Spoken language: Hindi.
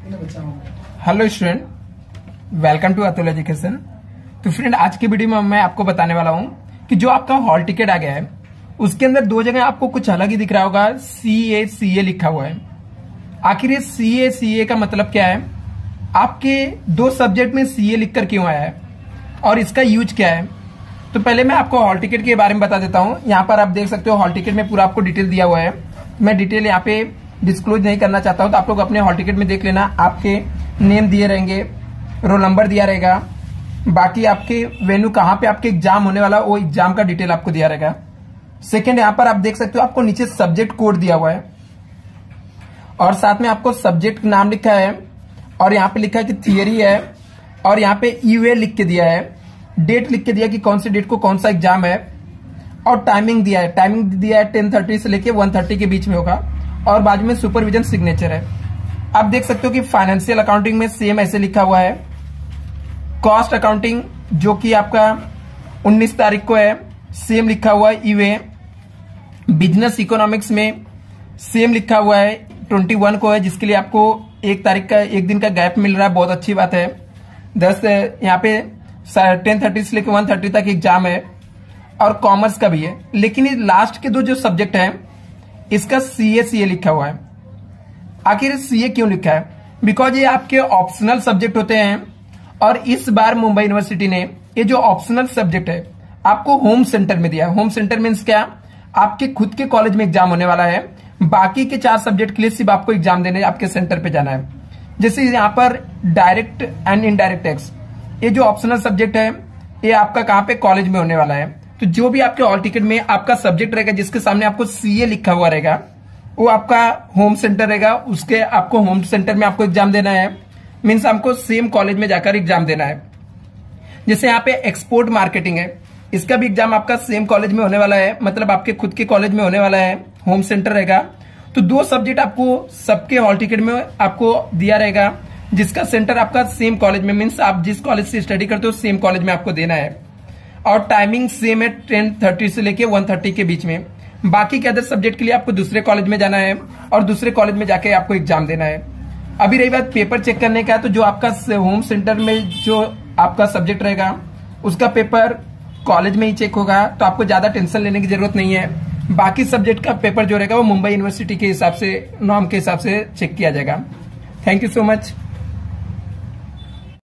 Hello student, welcome to Atul education. तो फ्रेंड, आज की वीडियो में मैं आपको बताने वाला हूं कि जो आपका हॉल टिकट आ गया है उसके अंदर दो जगह आपको कुछ अलग ही दिख रहा होगा, CA लिखा हुआ है। आखिर ये CA का मतलब क्या है? आपके दो सब्जेक्ट में CA लिखकर क्यों आया है और इसका यूज क्या है? तो पहले मैं आपको हॉल टिकट के बारे में बता देता हूं। यहाँ पर आप देख सकते हो हॉल टिकट में पूरा आपको डिटेल दिया हुआ है। मैं डिटेल यहाँ पे डिस्क्लोज नहीं करना चाहता हूं, तो आप लोग अपने हॉल टिकट में देख लेना। आपके नेम दिए रहेंगे, रोल नंबर दिया रहेगा, बाकी आपके वेन्यू कहां पे आपके एग्जाम होने वाला वो एग्जाम का डिटेल आपको दिया रहेगा। सेकंड, यहां पर आप देख सकते हो आपको नीचे सब्जेक्ट कोड दिया हुआ है और साथ में आपको सब्जेक्ट नाम लिखा है और यहाँ पे लिखा है कि थियरी है और यहाँ पे यूए लिख के दिया है, डेट लिख के दिया कि कौन सी डेट को कौन सा एग्जाम है और टाइमिंग दिया है। टाइमिंग दिया है 10:30 से लेके 1:30 के बीच में होगा और बाजू में सुपरविजन सिग्नेचर है। आप देख सकते हो कि फाइनेंशियल अकाउंटिंग में सेम ऐसे लिखा हुआ है। कॉस्ट अकाउंटिंग जो कि आपका 19 तारीख को है, सेम लिखा हुआ है यूए। बिजनेस इकोनॉमिक्स में सेम लिखा हुआ है 21 को है, जिसके लिए आपको 1 तारीख का 1 दिन का गैप मिल रहा है, बहुत अच्छी बात है। 10 यहाँ पे 10:30 से लेकर 1:30 तक एग्जाम है और कॉमर्स का भी है। लेकिन ये लास्ट के दो जो सब्जेक्ट है इसका CA लिखा हुआ है। आखिर CA क्यों लिखा है? बिकॉज ये आपके ऑप्शनल सब्जेक्ट होते हैं और इस बार मुंबई यूनिवर्सिटी ने ये जो ऑप्शनल सब्जेक्ट है आपको होम सेंटर में दिया है। होम सेंटर मीन्स क्या? आपके खुद के कॉलेज में एग्जाम होने वाला है, बाकी के 4 सब्जेक्ट के लिए सिर्फ आपको एग्जाम देने आपके सेंटर पे जाना है। जैसे यहाँ पर डायरेक्ट एंड इनडायरेक्ट टैक्स, ये जो ऑप्शनल सब्जेक्ट है ये आपका कहाँ पे कॉलेज में होने वाला है। तो जो भी आपके हॉल टिकट में आपका सब्जेक्ट रहेगा जिसके सामने आपको CA लिखा हुआ रहेगा वो आपका होम सेंटर रहेगा। उसके आपको होम सेंटर में आपको एग्जाम देना है, मीन्स आपको सेम कॉलेज में जाकर एग्जाम देना है। जैसे यहाँ पे एक्सपोर्ट मार्केटिंग है, इसका भी एग्जाम आपका सेम कॉलेज में होने वाला है, मतलब आपके खुद के कॉलेज में होने वाला है, होम सेंटर रहेगा। तो 2 सब्जेक्ट आपको सबके हॉल टिकट में आपको दिया रहेगा जिसका सेंटर आपका सेम कॉलेज में, मीन्स आप जिस कॉलेज से स्टडी करते हो सेम कॉलेज में आपको देना है और टाइमिंग सेम है 10:30 से लेके 1:30 के बीच में। बाकी के अदर सब्जेक्ट के लिए आपको दूसरे कॉलेज में जाना है और दूसरे कॉलेज में जाके आपको एग्जाम देना है। अभी रही बात पेपर चेक करने का, तो जो आपका होम सेंटर में जो आपका सब्जेक्ट रहेगा उसका पेपर कॉलेज में ही चेक होगा, तो आपको ज्यादा टेंशन लेने की जरूरत नहीं है। बाकी सब्जेक्ट का पेपर जो रहेगा वो मुंबई यूनिवर्सिटी के हिसाब से, नॉर्म के हिसाब से चेक किया जाएगा। Thank you so much.